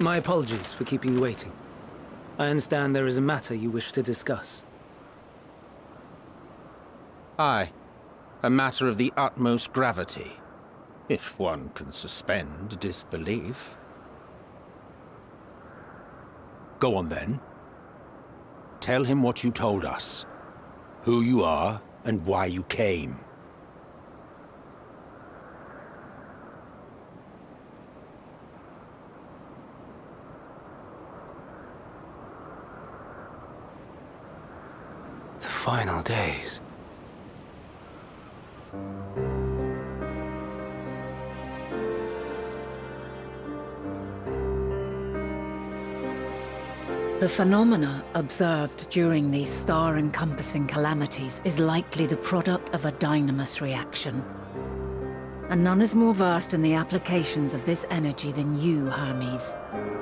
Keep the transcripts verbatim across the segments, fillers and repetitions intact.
My apologies for keeping you waiting. I understand there is a matter you wish to discuss. Aye. A matter of the utmost gravity. If one can suspend disbelief. Go on then. Tell him what you told us. Who you are and why you came. The final days. The phenomena observed during these star-encompassing calamities is likely the product of a dynamis reaction. And none is more versed in the applications of this energy than you, Hermes.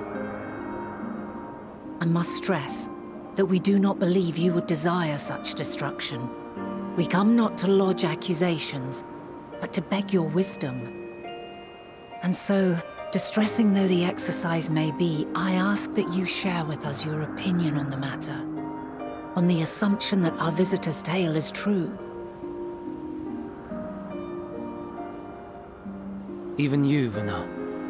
I must stress that we do not believe you would desire such destruction. We come not to lodge accusations, but to beg your wisdom. And so, distressing though the exercise may be, I ask that you share with us your opinion on the matter, on the assumption that our visitor's tale is true. Even you, Vana.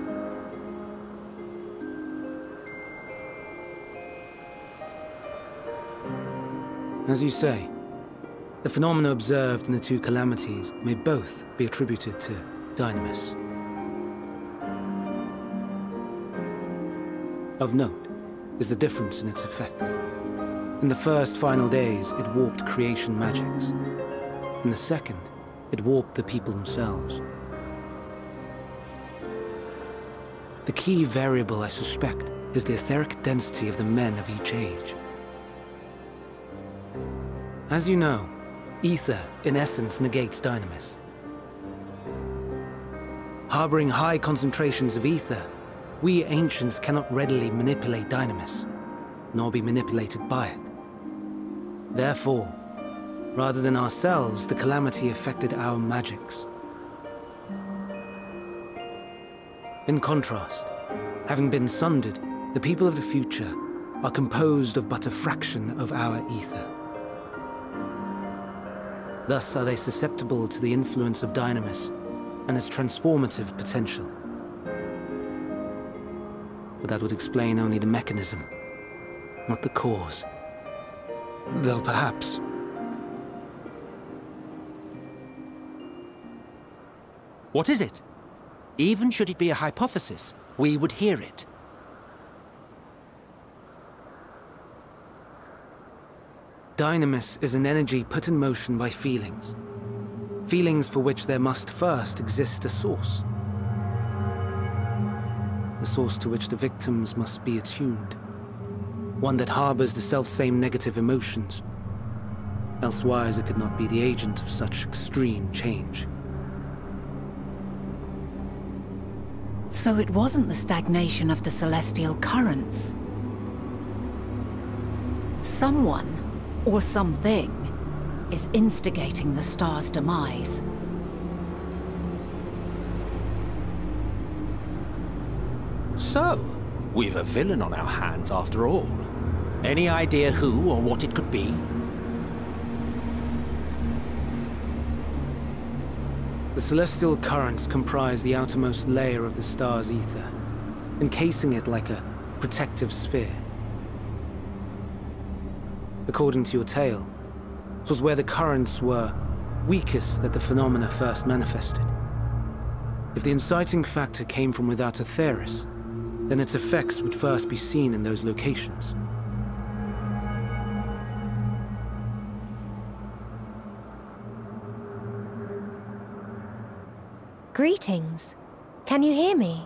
As you say, the phenomena observed in the two calamities may both be attributed to dynamis. Of note is the difference in its effect. In the first final days, it warped creation magics. In the second, it warped the people themselves. The key variable, I suspect, is the etheric density of the men of each age. As you know, ether, in essence, negates dynamis. Harboring high concentrations of ether, we ancients cannot readily manipulate dynamis, nor be manipulated by it. Therefore, rather than ourselves, the calamity affected our magics. In contrast, having been sundered, the people of the future are composed of but a fraction of our ether. Thus are they susceptible to the influence of dynamis and its transformative potential. But that would explain only the mechanism, not the cause. Though perhaps... What is it? Even should it be a hypothesis, we would hear it. Dynamis is an energy put in motion by feelings. Feelings for which there must first exist a source. A source to which the victims must be attuned. One that harbors the self-same negative emotions. Elsewise it could not be the agent of such extreme change. So it wasn't the stagnation of the celestial currents. Someone, or something, is instigating the star's demise. So, we've a villain on our hands after all. Any idea who or what it could be? The celestial currents comprise the outermost layer of the star's ether, encasing it like a protective sphere. According to your tale, it was where the currents were weakest that the phenomena first manifested. If the inciting factor came from without a Theris, then its effects would first be seen in those locations. Greetings. Can you hear me?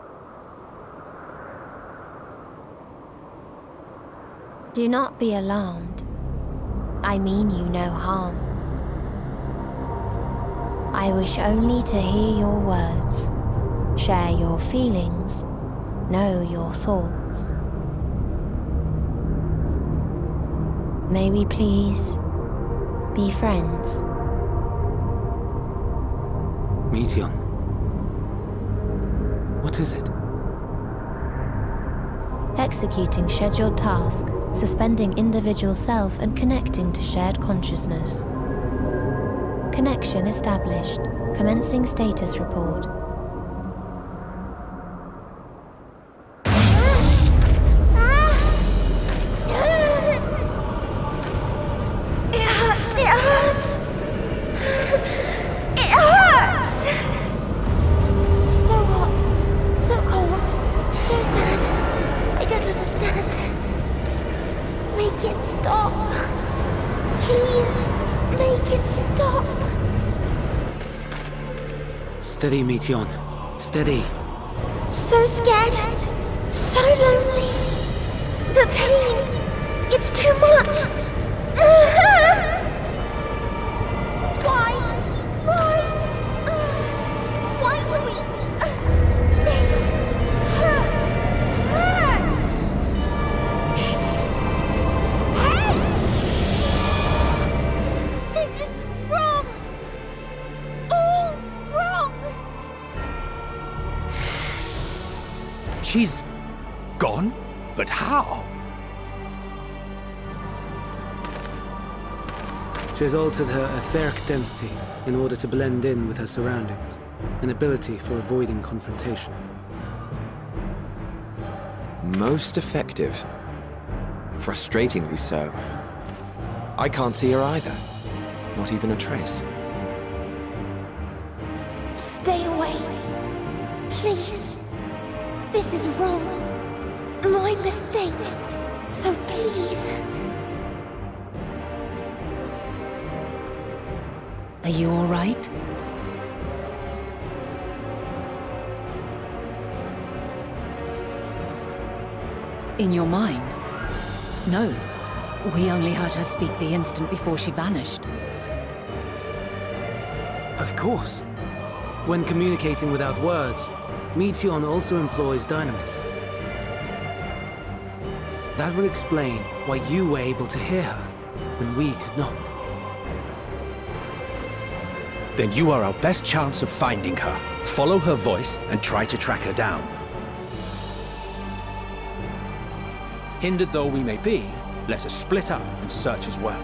Do not be alarmed. I mean you no harm. I wish only to hear your words, share your feelings, know your thoughts. May we please be friends? Meteon. What is it? executing scheduled tasks, suspending individual self and connecting to shared consciousness. Connection established. Commencing status report. Steady, Meteion. Steady. So scared. So lonely. The pain. It's too much. Why? Why? Why do we... They hurt. Hurt. Hate. Hate. This is wrong. All wrong. She's gone? But how? She has altered her etheric density in order to blend in with her surroundings, an ability for avoiding confrontation. Most effective. Frustratingly so. I can't see her either. Not even a trace. Stay away. Please. This is wrong. My mistake. So please. Are you all right? In your mind? No. We only heard her speak the instant before she vanished. Of course. When communicating without words, Meteion also employs dynamis. That would explain why you were able to hear her, when we could not. Then you are our best chance of finding her. Follow her voice and try to track her down. Hindered though we may be, let us split up and search as well.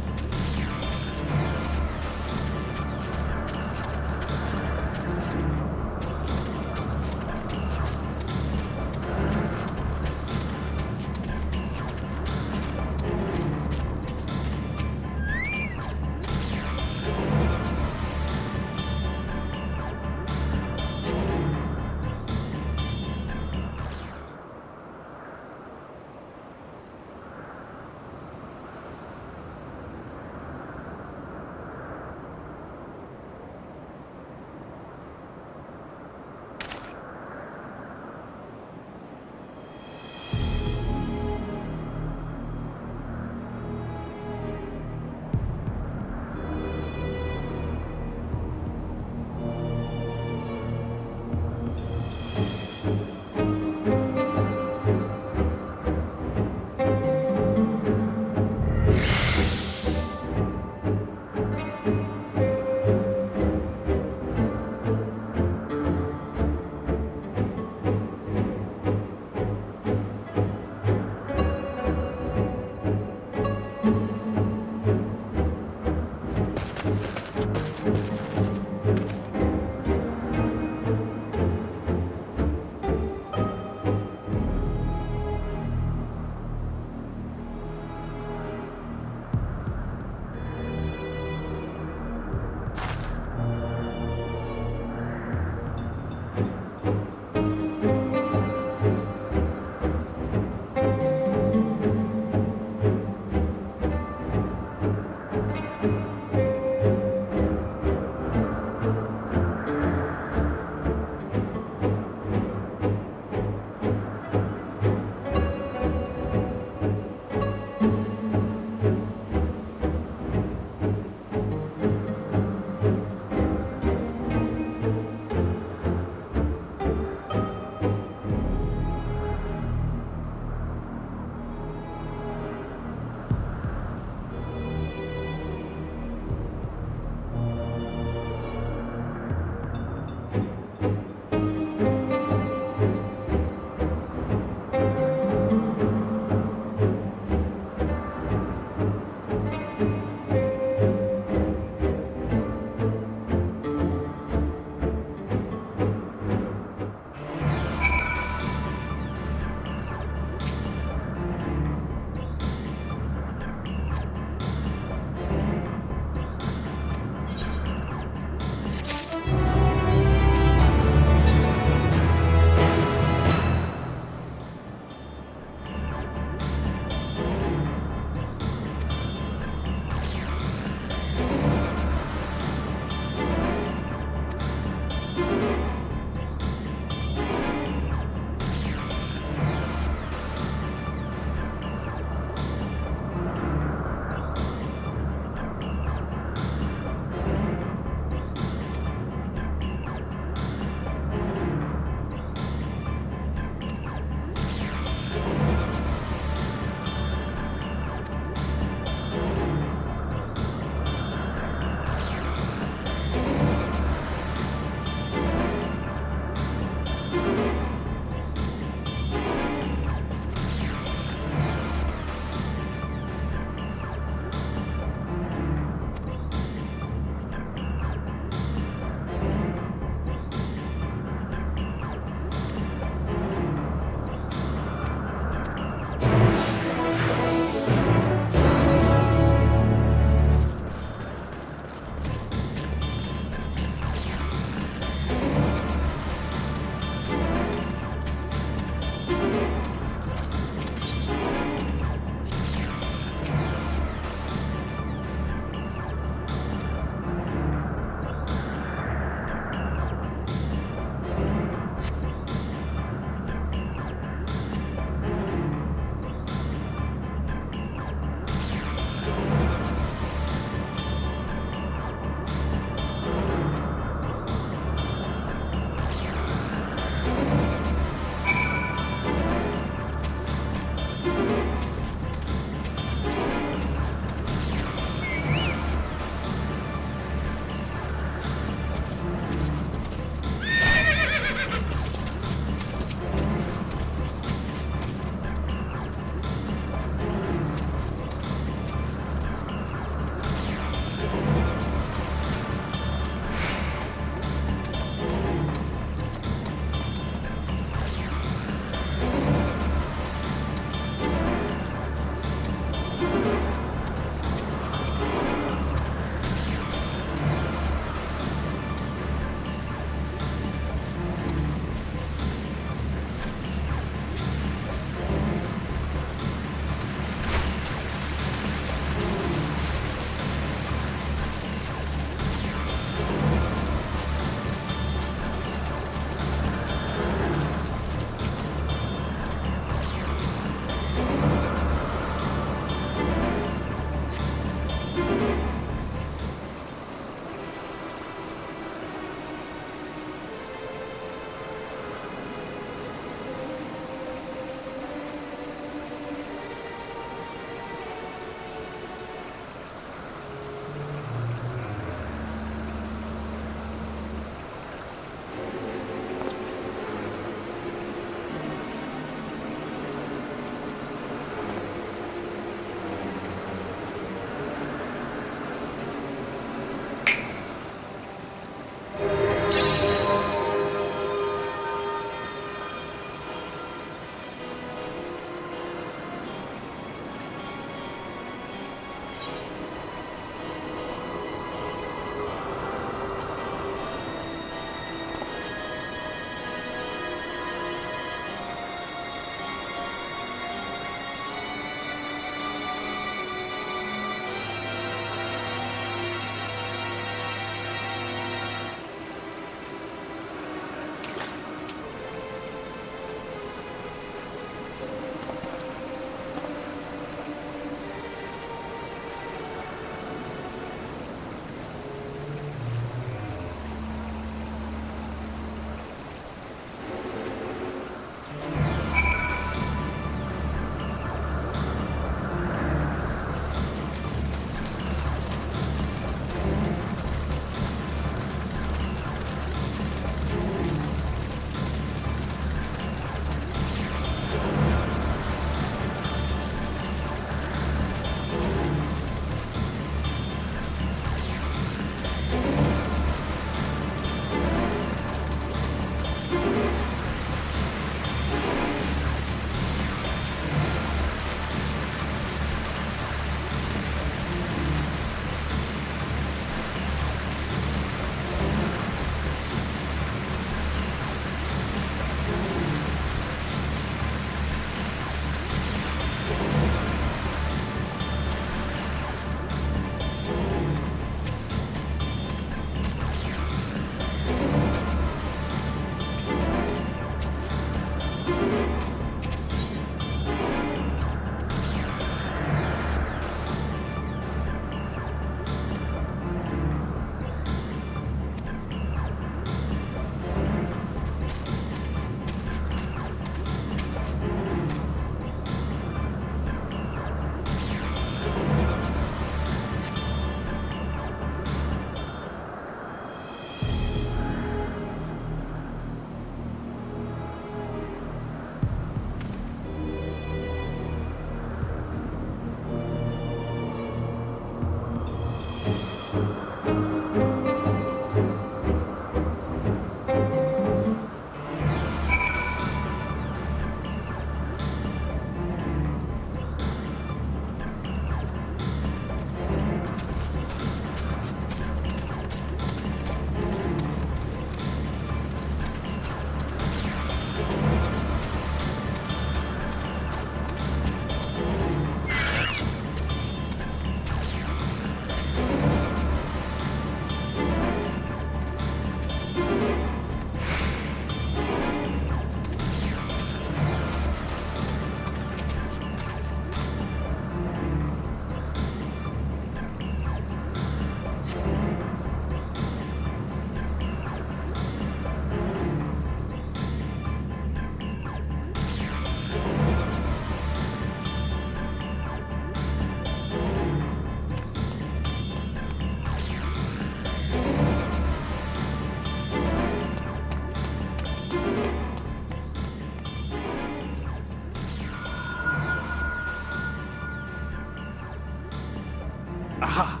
Aha!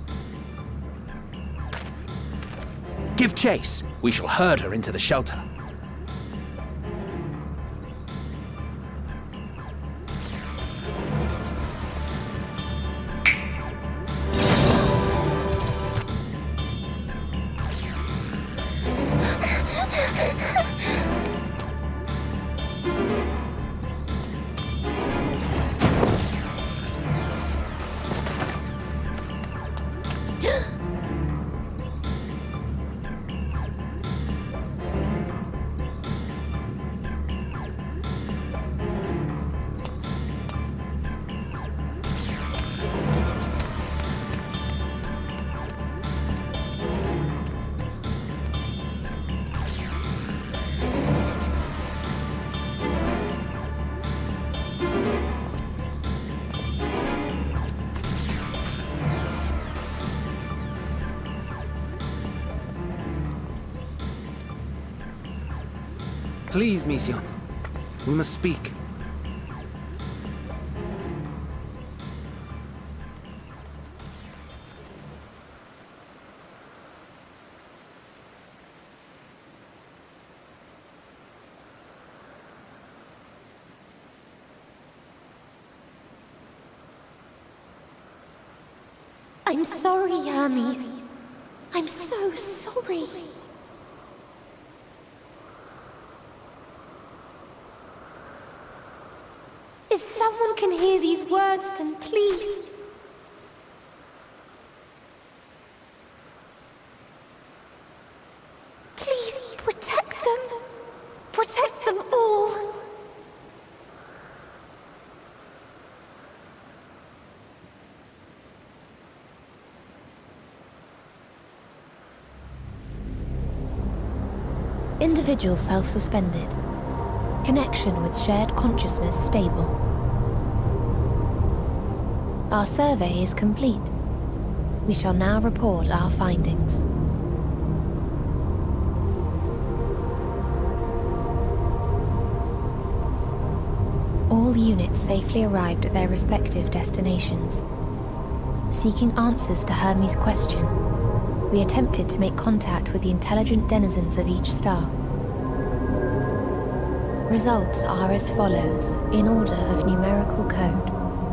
Give chase. We shall herd her into the shelter. Please, Mission. We must speak. I'm sorry, Hermes. I'm so sorry. If someone can hear these words, then please... Please protect them. Protect them all. Individual self-suspended. Connection with shared consciousness stable. Our survey is complete. We shall now report our findings. All units safely arrived at their respective destinations. Seeking answers to Hermes' question, we attempted to make contact with the intelligent denizens of each star. Results are as follows, in order of numerical code.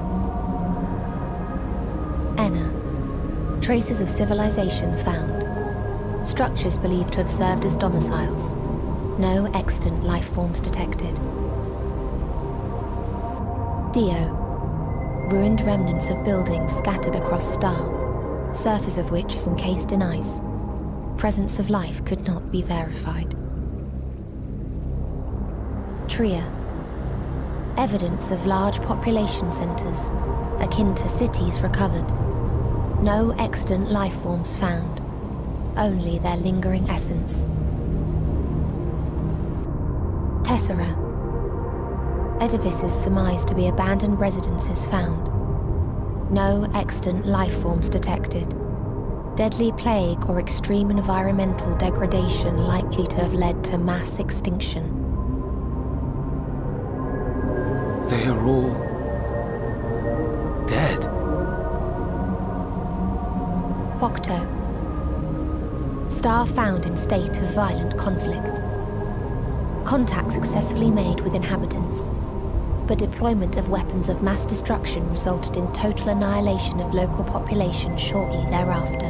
Enna. Traces of civilization found. Structures believed to have served as domiciles. No extant life forms detected. Dio. Ruined remnants of buildings scattered across star, surface of which is encased in ice. Presence of life could not be verified. Tria. Evidence of large population centers, akin to cities recovered. No extant life forms found, only their lingering essence. Tessera. Edifices surmised to be abandoned residences found. No extant life forms detected. Deadly plague or extreme environmental degradation likely to have led to mass extinction. They are all... dead. Bokto. Star found in state of violent conflict. Contact successfully made with inhabitants, but deployment of weapons of mass destruction resulted in total annihilation of local population shortly thereafter.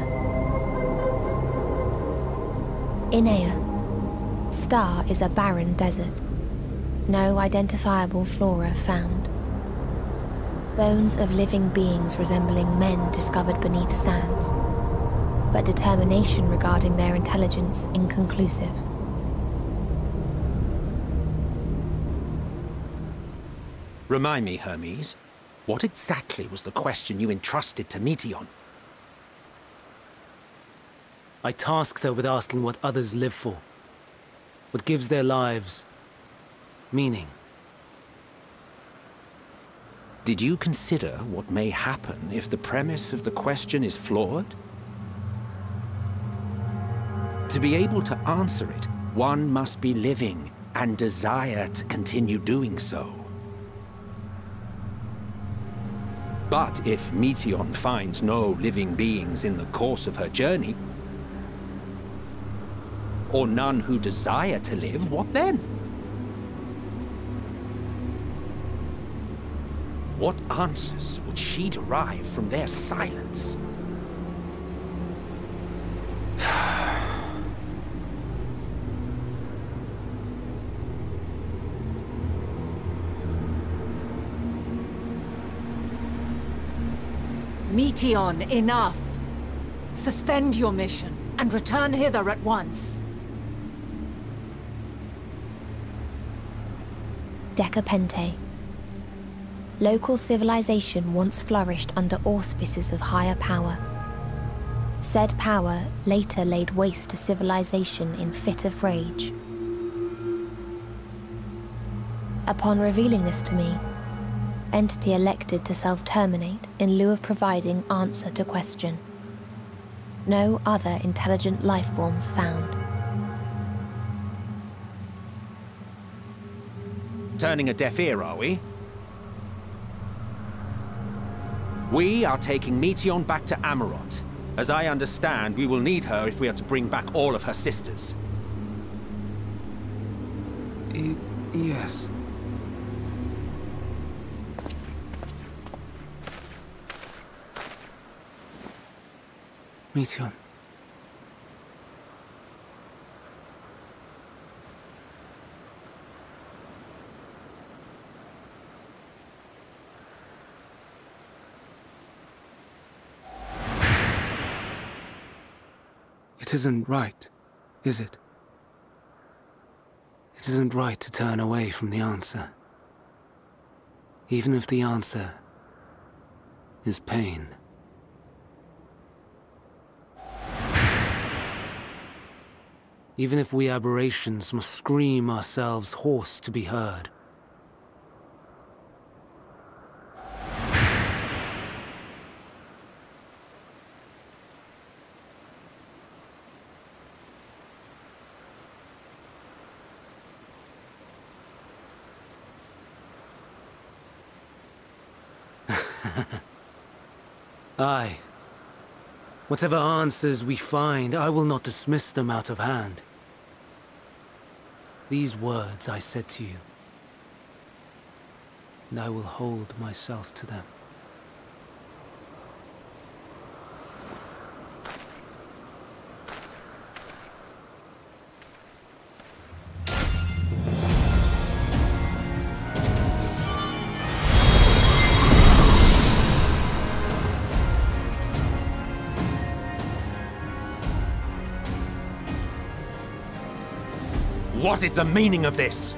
Inea. Star is a barren desert. No identifiable flora found. Bones of living beings resembling men discovered beneath sands, but determination regarding their intelligence inconclusive. Remind me, Hermes, what exactly was the question you entrusted to Meteion? I tasked her with asking what others live for. What gives their lives meaning. Did you consider what may happen if the premise of the question is flawed? To be able to answer it, one must be living and desire to continue doing so. But if Meteion finds no living beings in the course of her journey, or none who desire to live, what then? What answers would she derive from their silence? Meteion, enough! Suspend your mission, and return hither at once. Decapente. Local civilization once flourished under auspices of higher power. Said power later laid waste to civilization in fit of rage. Upon revealing this to me, entity elected to self-terminate in lieu of providing answer to question. No other intelligent life forms found. Turning a deaf ear, are we? We are taking Meteion back to Amarot. As I understand, we will need her if we are to bring back all of her sisters. Y- yes. Meteion. It isn't right, is it? It isn't right to turn away from the answer. Even if the answer is pain. Even if we aberrations must scream ourselves hoarse to be heard. Aye. Whatever answers we find, I will not dismiss them out of hand. These words I said to you, and I will hold myself to them. What is the meaning of this?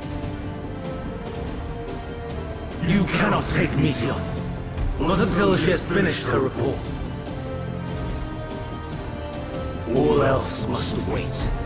You cannot take Meteion, not until she has finished her report. All else must wait.